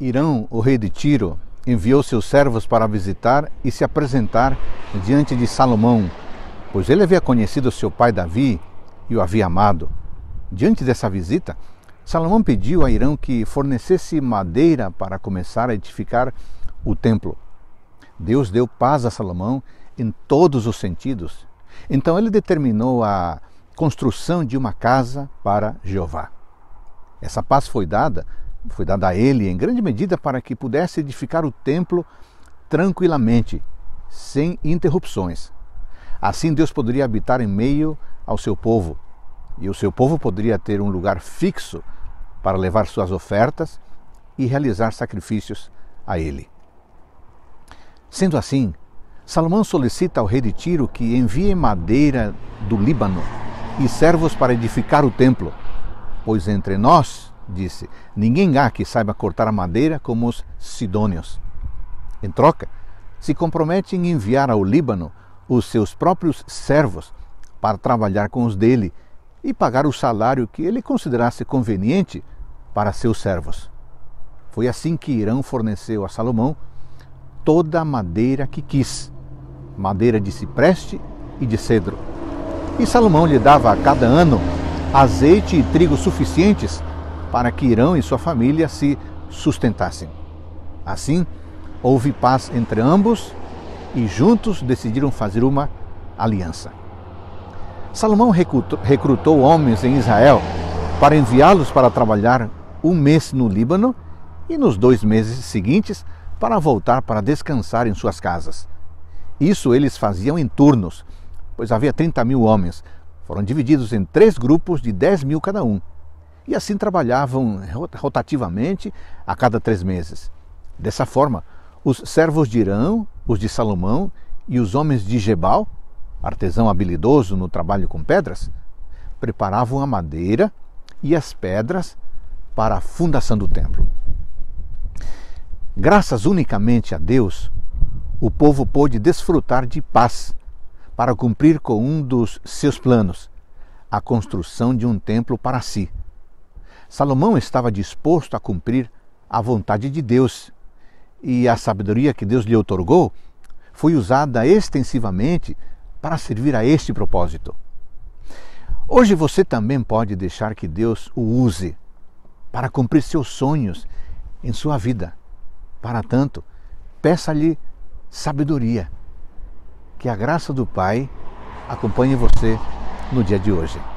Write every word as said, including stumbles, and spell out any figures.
Hirão, o rei de Tiro, enviou seus servos para visitar e se apresentar diante de Salomão, pois ele havia conhecido seu pai Davi e o havia amado. Diante dessa visita, Salomão pediu a Hirão que fornecesse madeira para começar a edificar o templo. Deus deu paz a Salomão em todos os sentidos. Então ele determinou a construção de uma casa para Jeová. Essa paz foi dada, foi dada a ele em grande medida para que pudesse edificar o templo tranquilamente, sem interrupções. Assim Deus poderia habitar em meio ao seu povo, e o seu povo poderia ter um lugar fixo para levar suas ofertas e realizar sacrifícios a ele. Sendo assim, Salomão solicita ao rei de Tiro que envie madeira do Líbano e servos para edificar o templo, pois entre nós, disse, ninguém há que saiba cortar a madeira como os sidônios. Em troca, se compromete em enviar ao Líbano os seus próprios servos para trabalhar com os dele e pagar o salário que ele considerasse conveniente para seus servos. Foi assim que Hirão forneceu a Salomão toda a madeira que quis, madeira de cipreste e de cedro. E Salomão lhe dava a cada ano azeite e trigo suficientes para que Hirão e sua família se sustentassem. Assim, houve paz entre ambos e juntos decidiram fazer uma aliança. Salomão recrutou homens em Israel para enviá-los para trabalhar um mês no Líbano e nos dois meses seguintes para voltar para descansar em suas casas. Isso eles faziam em turnos, pois havia trinta mil homens. Foram divididos em três grupos de dez mil cada um. E assim trabalhavam rotativamente a cada três meses. Dessa forma, os servos de Hirão, os de Salomão e os homens de Gebal, artesão habilidoso no trabalho com pedras, preparavam a madeira e as pedras para a fundação do templo. Graças unicamente a Deus, o povo pôde desfrutar de paz para cumprir com um dos seus planos, a construção de um templo para si. Salomão estava disposto a cumprir a vontade de Deus e a sabedoria que Deus lhe outorgou foi usada extensivamente para servir a este propósito. Hoje você também pode deixar que Deus o use para cumprir seus sonhos em sua vida. Para tanto, peça-lhe sabedoria. Que a graça do Pai acompanhe você no dia de hoje.